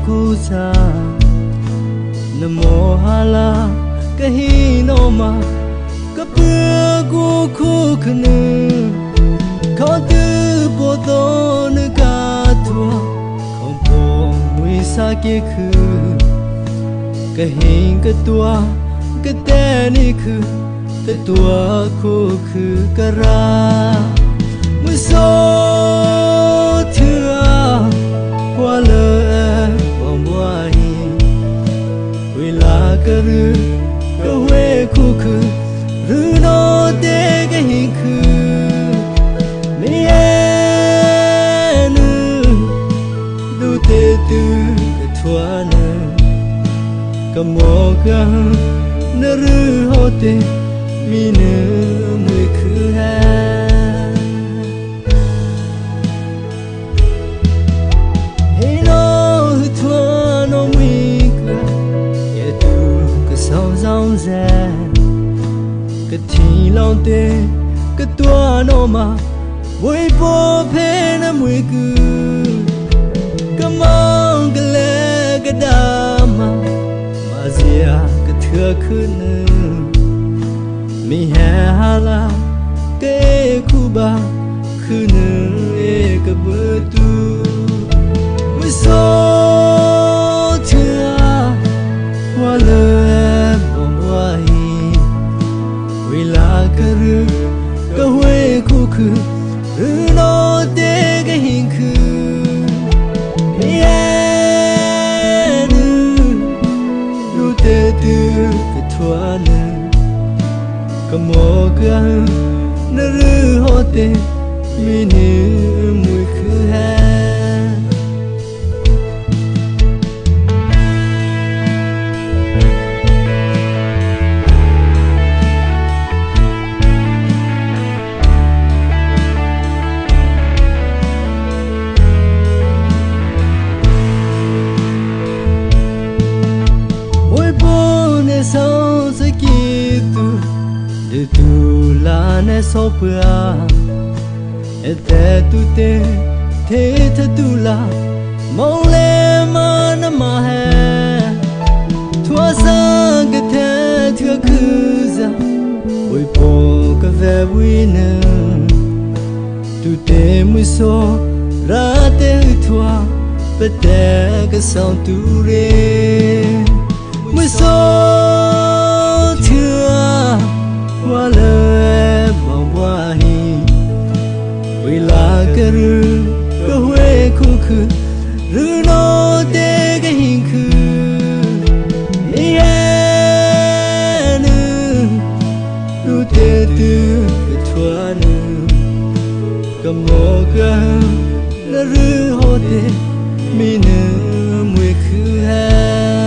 cô già nằm mồ hà la cái hi nó mà cái bữa cô khu khăn khó tư bộ tô nữ ca thua không bộ mùi xa kia khứ cái hình cái tua cái tên đi khứ cái tua khu khứ cái ra mùi số thưa qua lời bóng boai vì là cái rư cái huê khu khứ rư nó để cái hình khứ mi en du tê tư cái thua nè cầm mồ găng nơ rư hô tê mi nơ mùi khứ ha hey nó thua nó mùi khứ ye tu cái sao rong rè cái thi lòng tê cái tua nó mà vui bố phê nó mùi khứ cái mong cái lệ cái đam Azia cái thưa khứ nơ mi hà la cái khu ba khứ nơ cái bữa tu mi số thưa qua lời bóng boai vì là cái rư cái huê khu khứ rư nó để cái hình khứ cái thua nè cầm mồ găng nơ rư hô tê mi nê mùi khứ ha sao sẽ kỹ tu để tu là nè sao bữa để tu te thế thế tu là mong lẽ mà nó mà hè thua sang cái thế thưa cứ ra ôi bộ cái vẻ vui nè tu te mới so ra te thua bất để cái sao tu re mới so qua lời bóng boai vì là cái rư cái huê khu khứ rư nó để cái hình khứ yên du tê tư cái thua nơ cầm mồ găng nơ rư hô tê mi nơ mùi khứ ha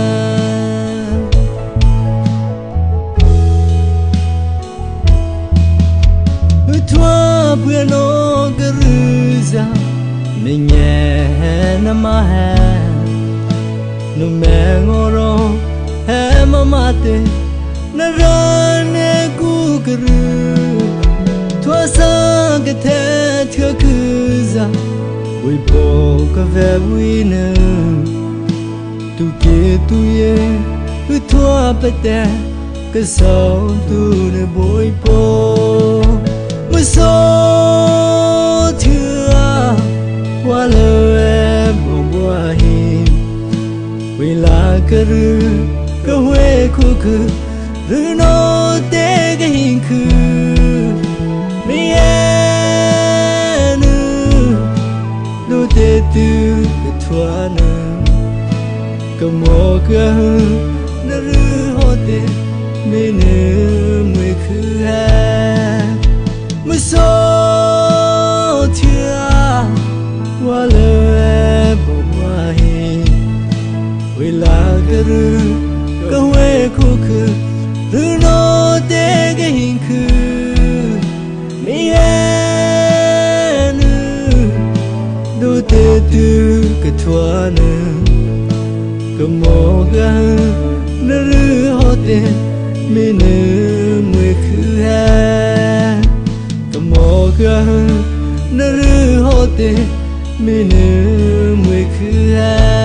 bữa nó cái rư ra mình nhẹ nằm mà hè nó mẹ ngô rô hè mà tê nó ra nè cu cái rư thua xa cái thế thưa cứ ra vui bộ cái vẻ vui nè tu kia tu ye cứ thua bê tê cái sao tu nè bôi bộ mới số thưa qua lời bóng boai vì là cái rư cái huê khu khứ rư nó để cái hình khứ mi en du tê tư cái thua nơ cầm mồ găng nơ rư hô tê mi nơ mùi khứ ha mới số thưa qua lời bóng boai vì là cái rư cái huê khu khứ rư nó để cái hình khứ mi en du tê tư cái thua nơ cầm mồ găng nơ rư hô tê mi nơ mùi khứ ha cầm mồ găng nơ rư hô tê mi nơ mùi khứ ha